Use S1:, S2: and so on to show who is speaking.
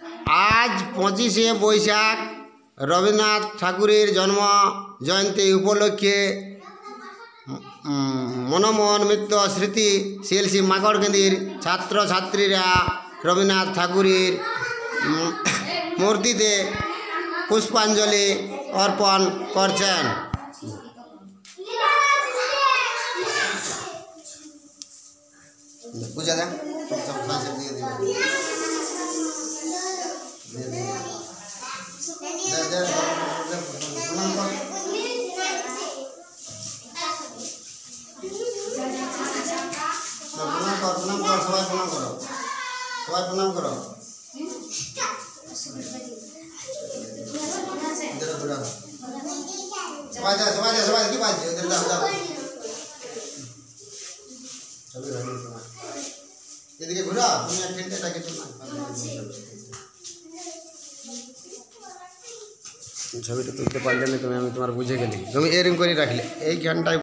S1: आज 25শে বৈশাখ রবীন্দ্রনাথ ঠাকুরের জন্ম জয়ন্তী উপলক্ষে মনমোহন মিত্র স্মৃতি সিএলসি মাকড়কেন্দির ছাত্র ছাত্রীরা রবীন্দ্রনাথ ঠাকুরের মূর্তিতে পুষ্পাঞ্জলি অর্পণ করছেন। বুঝা দেন প্রণাম কর, সবাই প্রণাম করো, সবাই প্রণাম করো। সবাই যা, সবাই যা, সবাই কি পাইছে ওদের দাও দাও। এদিকে ঘুরা, তুমি এক ঘন্টা কিছু না। ছবিটা তুলতে পারলে না তুমি, আমি তোমার বুঝে গেলি, তুমি এরকম করে রাখলে এই ঘন্টায়